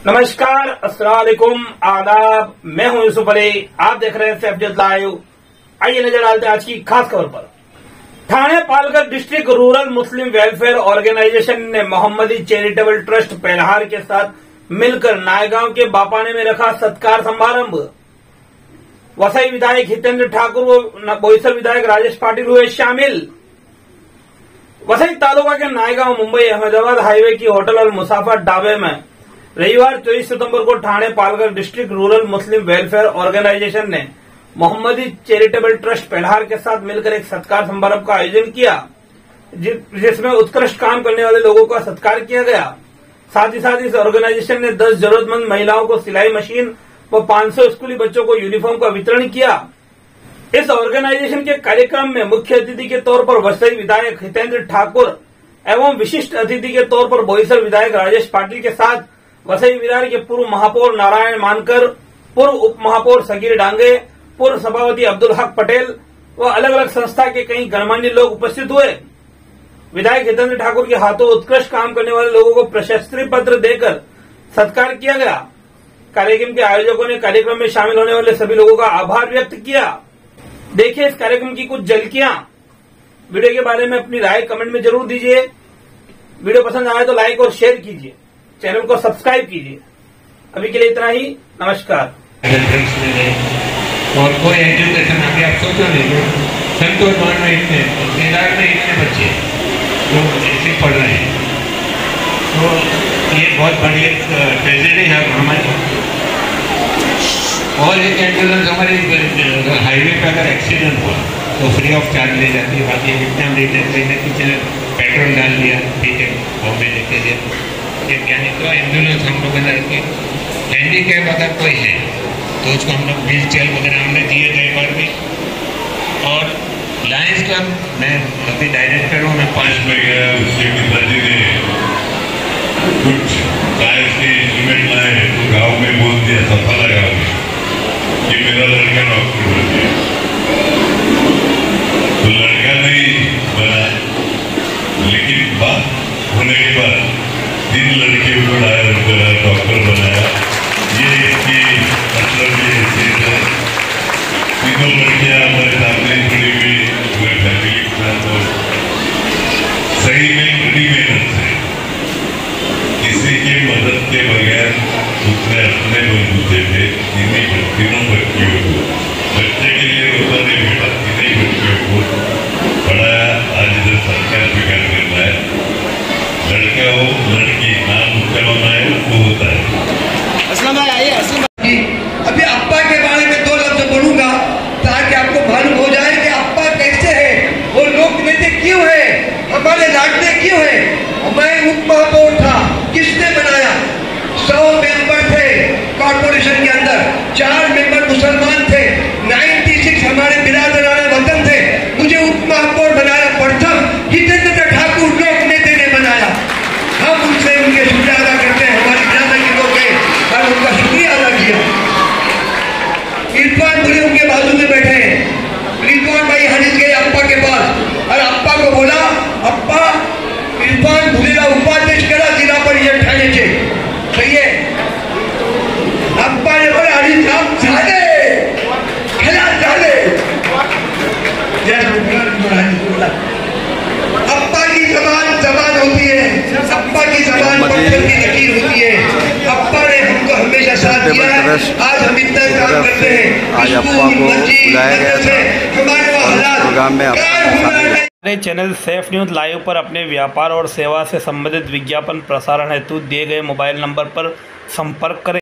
नमस्कार, अस्सलाम वालेकुम, आदाब। मैं हूं यूसुफ अली, आप देख रहे हैं सैफजद लाइव। आइए नजर डालते हैं आज की खास खबर पर। Thane Palghar district rural Muslim welfare organization ने मोहम्मदी चैरिटेबल ट्रस्ट पेल्हार के साथ मिलकर नायगांव के बापाने में रखा सत्कार समारंभ। वसई विधायक हितेंद्र ठाकुर व बोईसर विधायक राजेश पाटिल हुए शामिल। वसई तालुका के नायगांव मुंबई अहमदाबाद हाईवे की होटल और मुसाफर ढाबे में रविवार 24 सितंबर को Thane Palghar district rural Muslim welfare organization ने मोहम्मदी चैरिटेबल ट्रस्ट पेल्हार के साथ मिलकर एक सत्कार समारोह का आयोजन किया, जिसमें उत्कृष्ट काम करने वाले लोगों का सत्कार किया गया। साथ ही साथ इस ऑर्गेनाइजेशन ने 10 जरूरतमंद महिलाओं को सिलाई मशीन व 500 स्कूली बच्चों को यूनिफॉर्म का वितरण किया। इस ऑर्गेनाइजेशन के कार्यक्रम में मुख्य अतिथि के तौर पर वसई विधायक हितेंद्र ठाकुर एवं विशिष्ट अतिथि के तौर पर बोईसर विधायक राजेश पाटिल के साथ वसई विरार के पूर्व महापौर नारायण मानकर, पूर्व उप महापौर सगीर डांगे, पूर्व सभापति अब्दुल हक पटेल व अलग अलग संस्था के कई गणमान्य लोग उपस्थित हुए। विधायक हितेंद्र ठाकुर के हाथों उत्कृष्ट काम करने वाले लोगों को प्रशस्ति पत्र देकर सत्कार किया गया। कार्यक्रम के आयोजकों ने कार्यक्रम में शामिल होने वाले सभी लोगों का आभार व्यक्त किया। देखिए इस कार्यक्रम की कुछ झलकियां। वीडियो के बारे में अपनी राय कमेंट में जरूर दीजिए। वीडियो पसंद आए तो लाइक और शेयर कीजिए, चैनल को सब्सक्राइब कीजिए। अभी के लिए इतना ही, नमस्कार। और कोई एजुकेशन आगे आप सोचो नहीं, संतोष भवन में इतने, केदार में इतने बच्चे जो ऐसे पढ़ रहे हैं, तो ये बहुत बड़ी एक ट्रेजेडी है हमारी। और एक एम्बुलेंस हमारे हाईवे पे अगर एक्सीडेंट हुआ तो फ्री ऑफ चार्ज ले जाती है। बाकी कितना लेने किसी ने पेट्रोल डाल दिया, ठीक है, बॉम्बे लेके दिया, क्या नहीं तो एम्बुलेंस हम लोग के हैंडीकैप अगर कोई है तो उसको हम लोग व्हील चेयर वगैरह हमने दिए थे एक बार भी। और लायंस क्लब मैं अभी डायरेक्टर हूँ, मैं 5 में गया, उसके पिताजी ने कुछ साइंस के इंस्ट्रूमेंट लाए तो गाँव में बोल दिया, सफा लगा कि मेरा लड़का डॉक्टर बन गया। तो लड़का नहीं बना, लेकिन बात होने के बाद 3 लड़के को डॉक्टर बनाया। ये इसकी मतलब ये चीज है। 3 लड़कियां हमारे सामने जुड़ी हुई पूरे फैमिली के साथ, और सही में बड़ी मेहनत से किसी की मदद के बगैर उसने अपने बलबूते पे तीनों बच्चियों को, बच्चे के लिए रोता नहीं बेटा, 3 बच्चियों को पढ़ाया। आज इधर सरकार स्वीकार कर रहा है, लड़का हो लड़की नाम उसका होना है वो होता है। असलम भाई आइए। असलम भाई अभी अप्पा के बारे में 2 लफ्ज बोलूंगा ताकि आपको मालूम हो जाए कि अप्पा कैसे है, वो लोक नेता क्यों है, हमारे लाडले क्यों है। मैं उप महापौर था, किसने बनाया? 100 मेंबर थे कॉर्पोरेशन के अंदर, 4 मेंबर मुसलमान थे, 96 हमारे बिरादरान वतन थे। मुझे उप महापौर बनाया प्रथम हितेंद्र ठाकुर लोक नेता ने बनाया। हम उनसे उनके शुक्रिया अदा करते हैं, हमारी ज्यादा के लोग हैं और उनका शुक्रिया अदा किया। इरफान बुरे उनके बाजू में बैठे हैं। रिजवान भाई हनीस गए अप्पा के पास और अप्पा को बोला, अप्पा इरफान भुलेला उपाध्यक्ष करा जिला परिषद ठाणे से, सही है? अप्पा ने बोला हनीस साहब झाले खेला झाले, बोला अप्पा की जबान होती है, अप्पा की जबान पत्थर की लकीर होती है। अप्पा ने हमको हमेशा साथ दिया है। आज हम इतना काम करते हैं, आज अप्पा को बुलाया गया था प्रोग्राम में। हमारे चैनल सैफ न्यूज लाइव पर अपने व्यापार और सेवा से संबंधित विज्ञापन प्रसारण हेतु दिए गए मोबाइल नंबर पर संपर्क करें।